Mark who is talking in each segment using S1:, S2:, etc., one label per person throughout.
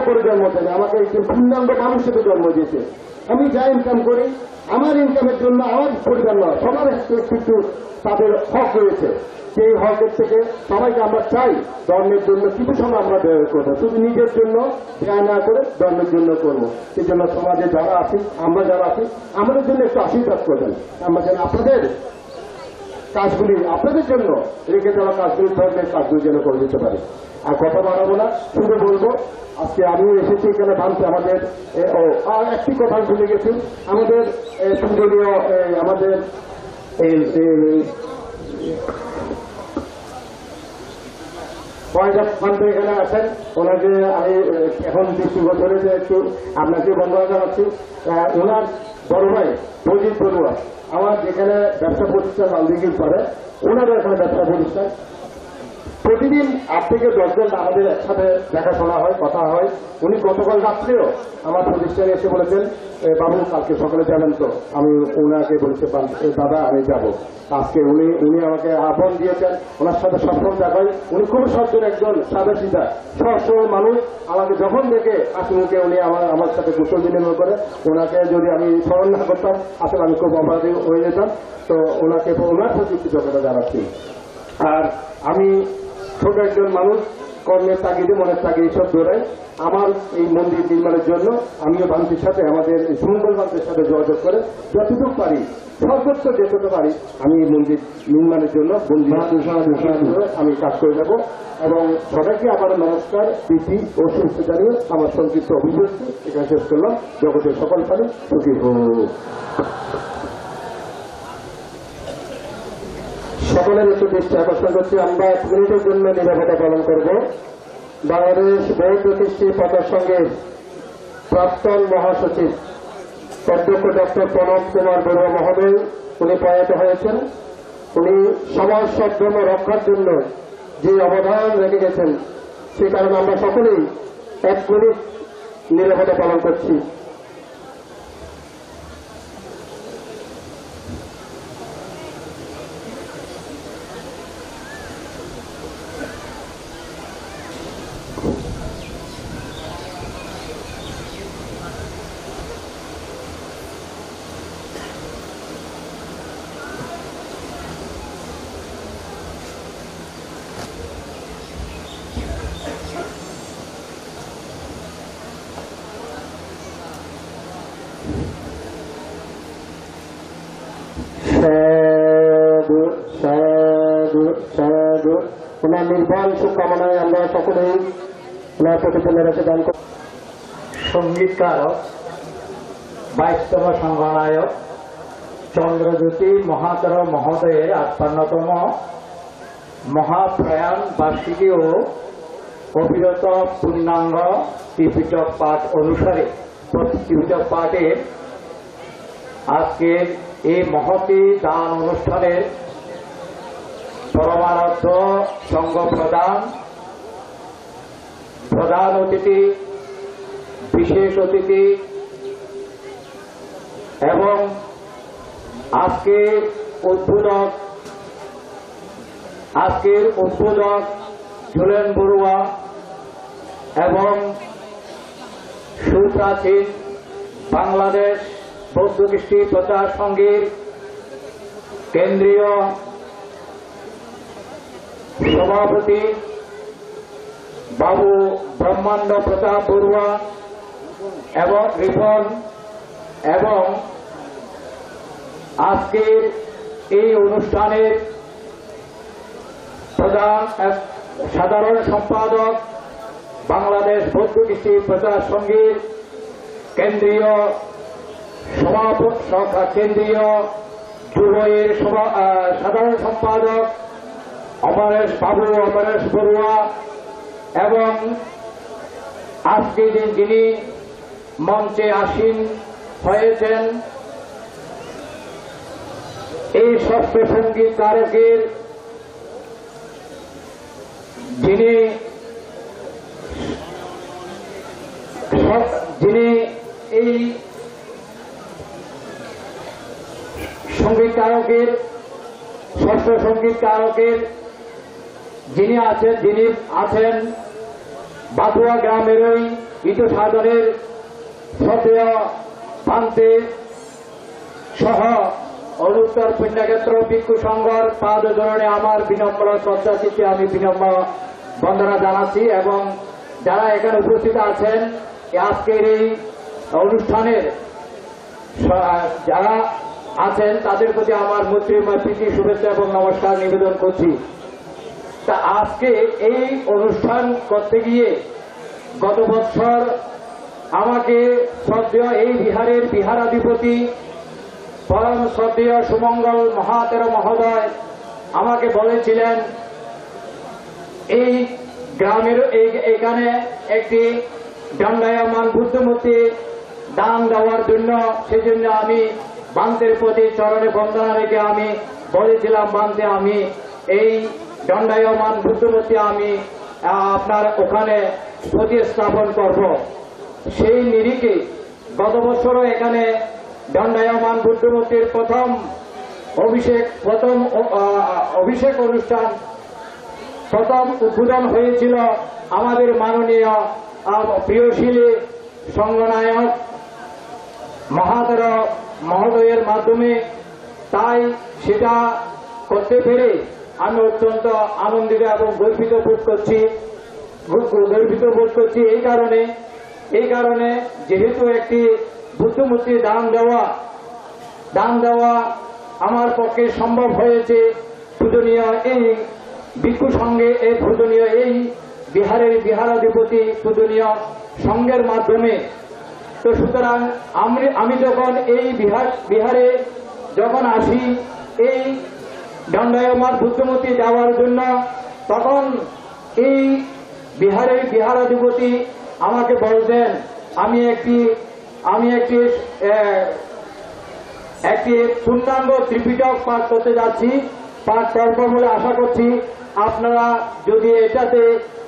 S1: করে জন্ম থেকে আমাকে একজন পূর্ণাঙ্গ মানুষ হিসেবে জন্ম দিয়েছে। আমি যা ইনকাম করি আমার ইনকামের জন্য আমার পরিবার নয়, সবার একটু তাদের হক রয়েছে। সেই হকের থেকে সবাইকে আমরা চাই ধর্মের জন্য কিছু সময় আমরা ব্যয় করবো, শুধু নিজের জন্য ব্যয় না করে ধর্মের জন্য করবো। সেই জন্য সমাজে যারা আছি, আমরা যারা আছি, আমাদের জন্য একটু আশীর্বাদ করবেন। আমরা যেন আপনাদের কাজগুলি, আপনাদের জন্য রেখে দেওয়া কাজগুলি, ধর্মের কাজগুলি যেন করে দিতে পারি। আর কথা বাড়াবো না, শুধু বলবো আজকে আমিও এসেছি এখানে ভাবতে আমাদের আর একটি কথা ভুলে গেছি। আমাদের পূজনীয় আমাদের এখানে আছেন, ওনাকে আমি এখন দৃষ্টি বছরে যে একটু আপনাকে বন্ধুরা জানাচ্ছি। ওনার বড় ভাই মজিদ বড়ুয়া আমার যেখানে ব্যবসা প্রতিষ্ঠান লালদিঘির পরে, ওনারও এখানে ব্যবসা প্রতিষ্ঠান। প্রতিদিন 8 থেকে 10 জন আমাদের একসাথে দেখাশোনা হয়, কথা হয়। উনি গতকাল রাত্রেও আমার প্রতিষ্ঠানে এসে বলেছেন, বাবু কালকে সকালে যাবেন তো? আমি ওনাকে বলতে দাদা আমি যাব। আজকে উনি আমাকে আহ্বান দিয়েছেন, ওনার সাথে সবসময় দেখা হয়। উনি খুব সজ্জন একজন সাদা সিধা সবসময় মানুষ। আমাকে যখন দেখে হাসি মুখে উনি আমার সাথে কুশল বিনিময় করে। ওনাকে যদি আমি স্মরণ না করতাম আসলে আমি খুব অপরাধী হয়ে যেতাম। তো ওনাকে ওনার প্রতি কৃতজ্ঞতা জানাচ্ছি। আর আমি ছোট একজন মানুষ, কর্মের তাগিদে মনের তাগিদে সব দৌড়াই। আমার এই মন্দির নির্মাণের জন্য আমিও বান্তির সাথে, আমাদের সুমঙ্গল বান্তির সাথে যোগাযোগ করে যতটুকু পারি, সর্বোচ্চ যেটুকু পারি আমি এই মন্দির নির্মাণের জন্য আমি কাজ করে যাব। এবং সবাইকে আবার নমস্কার, প্রীতি ও শুভেচ্ছা জানিয়ে আমার সংক্ষিপ্ত অভিব্যক্তি এখানে শেষ করলাম। জগতের সকল প্রাণী সুখী হোক। সকলের একটু দৃষ্টি আকর্ষণ করছি, আমরা 1 মিনিটের জন্য নিরাপত্তা পালন করব। বাংলাদেশ বৌদ্ধ কৃষ্টি পতার সঙ্গে প্রাক্তন মহাসচিব অধ্যক্ষ ডক্টর প্রণব কুমার বড়ুয়া মহোদয় উনি প্রয়াত হয়েছেন। উনি সমাজ সদ্ধর্ম রক্ষার জন্য যে অবদান রেখে গেছেন, সে কারণে আমরা সকলেই 1 মিনিট নিরাপত্তা পালন করছি। ওনার নির্বাণ শুভকামনায় আমরা সকলেই ওনার প্রতিপন্ন রেখে দান করি।
S2: সঙ্গীতকারক 22তম সংঘনায়ক চন্দ্রজ্যোতি মহাতর মহোদয়ের 58তম মহাপ্রয়াণ বার্ষিকী ও অবিরত পূর্ণাঙ্গ ত্রিপিটক পাঠ অনুসারে ত্রিপিটক পাঠের আজকের এই মহতী দান অনুষ্ঠানের পরমারাধ্য সংঘ প্রধান অতিথি, বিশেষ অতিথি এবং আজকের উদ্বোধক ঝুলেন বড়ুয়া এবং সুপ্রাচীন বাংলাদেশ বৌদ্ধ কৃষ্টি প্রচার সংঘের কেন্দ্রীয় সভাপতি বাবু ব্রহ্মাণ্ড প্রতাপ বড়ুয়া এবং রিপন এবং আজকের এই অনুষ্ঠানের প্রধান সাধারণ সম্পাদক বাংলাদেশ বৌদ্ধ কৃষ্টি প্রচার সংঘের কেন্দ্রীয় যুবয়ের সাধারণ সম্পাদক অমরেশ বড়ুয়া এবং আজকে যিনি মঞ্চে আসীন হয়েছেন এই ষষ্ঠ সঙ্গীত কারকের যিনি এই সঙ্গীতকারকের ষষ্ঠ সঙ্গীতকারকের যিনি আছেন বাতুয়া গ্রামেরই ইট সাধনের শ্রদ্ধেয় ভান্তে সহ অনুত্তর পুণ্যক্ষেত্র ভিক্ষু সংঘর পাদ ধরনে আমার বিনম্র শ্রদ্ধা চিত্তে আমি বিনম্র বন্দনা জানাচ্ছি এবং যারা এখানে উপস্থিত আছেন আজকের এই অনুষ্ঠানের যারা আছেন তাদের প্রতি আমার মৈত্রীময় প্রীতি শুভেচ্ছা এবং নমস্কার নিবেদন করছি। তা আজকে এই অনুষ্ঠান করতে গিয়ে গত বছর আমাকে শ্রদ্ধেয় এই বিহারের বিহারাধিপতি পরম শ্রদ্ধেয় সুমঙ্গল মহাতের মহোদয় আমাকে বলেছিলেন এই গ্রামের এখানে একটি দণ্ডায়মান বুদ্ধমূর্তি দান দেওয়ার জন্য সেজন্য আমি বান্তের প্রতি চরণে বন্দনা রেখে আমি বলেছিলাম বান্তে আমি এই দণ্ডায়মান বুদ্ধমূর্তি আমি আপনার ওখানে প্রতিস্থাপন করব। সেই নিরিখে গত বছরও এখানে দণ্ডায়মান বুদ্ধমূর্তির প্রথম অভিষেক অনুষ্ঠান প্রথম উদ্বোধন হয়েছিল আমাদের মাননীয় প্রিয়শীলী সংঘনায়ক মহাতের মহোদয়ের মাধ্যমে। তাই সেটা করতে পেরে আমি অত্যন্ত আনন্দিত এবং গর্বিত বোধ করছি এই কারণে যেহেতু একটি বুদ্ধমূর্তি দান দেওয়া আমার পক্ষে সম্ভব হয়েছে পূজনীয় এই ভিক্ষু সংঘে এই পূজনীয় এই বিহারের বিহারাধিপতি পূজনীয় সংঘের মাধ্যমে। তো সুতরাং আমি যখন এই বিহারে যখন আসি এই দণ্ডায়মান বুদ্ধমূর্তি দেওয়ার জন্য তখন এই বিহারের বিহারাধিপতি আমাকে বলতেন আমি একটি পূর্ণাঙ্গ ত্রিপিটক পাঠ করতে যাচ্ছি, পাঠ করব বলে আশা করছি। আপনারা যদি এটাতে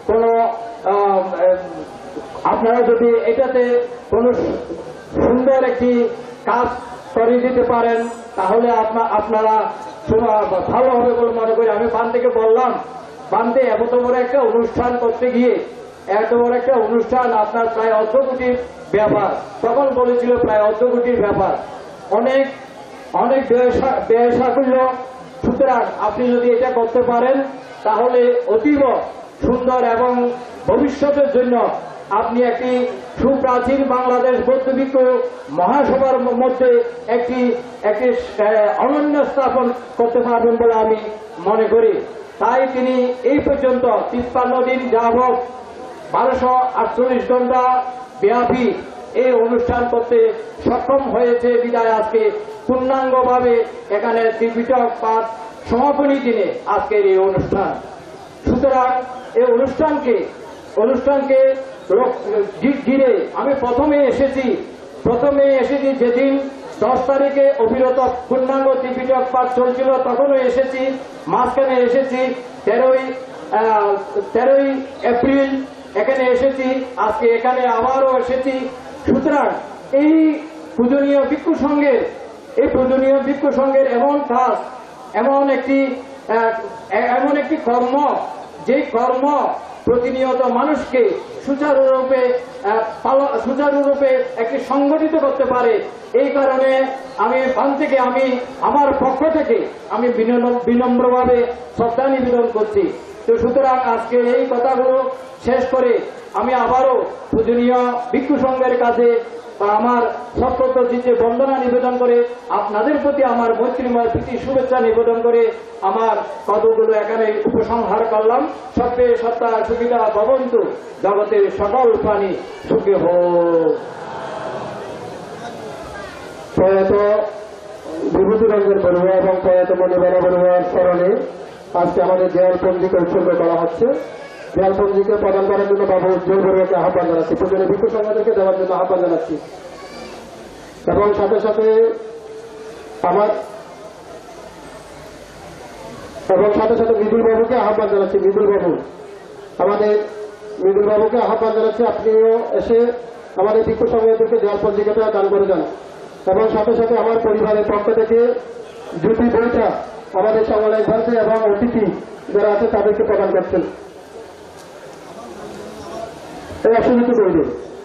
S2: কোনো সুন্দর একটি কাজ করে দিতে পারেন তাহলে আপনারা ভালো হবে বলে মনে করি। আমি বান থেকে বললাম বানতে এত বড় একটা অনুষ্ঠান করতে গিয়ে এত বড় একটা অনুষ্ঠান আপনার প্রায় ১০ কোটির ব্যাপার, তখন বলেছিল প্রায় ১০ কোটির ব্যাপার, অনেক অনেক ব্যয় সাফল্য। সুতরাং আপনি যদি এটা করতে পারেন তাহলে অতীব সুন্দর এবং ভবিষ্যতের জন্য আপনি একটি সুপ্রাচীন বাংলাদেশ বৌদ্ধ ভিক্ষু মহাসভার মধ্যে একটি অনন্য স্থাপন করতে পারবেন বলে আমি মনে করি। তাই তিনি এই পর্যন্ত ৫৩ দিন যাবৎ ১২৪৮ ঘন্টা ব্যাপী এই অনুষ্ঠান করতে সক্ষম হয়েছে বিদায় আজকে পূর্ণাঙ্গভাবে এখানে ত্রিপিটক পাঠ সমাপনী দিনে আজকের এই অনুষ্ঠান। সুতরাং এই অনুষ্ঠানকে ঘিরে আমি প্রথমে এসেছি যেদিন ১০ তারিখে অবিরত পূর্ণাঙ্গ ত্রিপিটক পাঠ চলছিল তখনও এসেছি, মাঝখানে এসেছি ১৩ই এপ্রিল এখানে এসেছি, আজকে এখানে আবারও এসেছি। সুতরাং এই পূজনীয় ভিক্ষু সংঘের এমন কাজ এমন একটি কর্ম যে কর্ম প্রতিনিয়ত মানুষকে সুচারুরূপে একটি সংগঠিত করতে পারে। এই কারণে আমি আমার পক্ষ থেকে আমি বিনম্রভাবে শ্রদ্ধা নিবেদন করছি। তো সুতরাং আজকে এই কথাগুলো শেষ করে আমি আবারও পূজনীয় ভিক্ষু সংঘের কাছে আমার সশ্রদ্ধ চিত্তে বন্দনা নিবেদন করে আপনাদের প্রতি আমার মৈত্রীময় প্রীতি শুভেচ্ছা নিবেদন করে আমার কতগুলো এখানে উপসংহার করলাম। সত্যে সত্তা সুবিধা ভবন্তু, জগতের সকল প্রাণী সুখে হোক।
S1: প্রয়াত বিভূতিরঞ্জন বড়ুয়া এবং প্রয়াত মণিবালা বড়ুয়ার স্মরণে আজকে আমাদের দেয়াল পঞ্জিকা উৎসর্গ করা হচ্ছে। দেয়াল পঞ্জিকা প্রদান করার জন্য বাবু উজ্জ্বল বড়ুয়াকে আহ্বান জানাচ্ছি, পূজনীয় ভিক্ষু সংঘদেরকে দেওয়ার জন্য আহ্বান জানাচ্ছি এবং সাথে সাথে মৃদুল বাবুকে আহ্বান জানাচ্ছি। আমাদের মৃদুল বাবুকে আহ্বান জানাচ্ছি, আপনিও এসে আমাদের ভিক্ষু সংঘদেরকে দেয়াল পঞ্জিকাটা দান করে যান। এবং সাথে সাথে আমার পরিবারের পক্ষ থেকে জুটি বইটা আমাদের সংগ্রামী ভারতে এবং অতিথি যারা আছে তাদেরকে প্রদান করছেন। এই অসুবিধা করে দিন।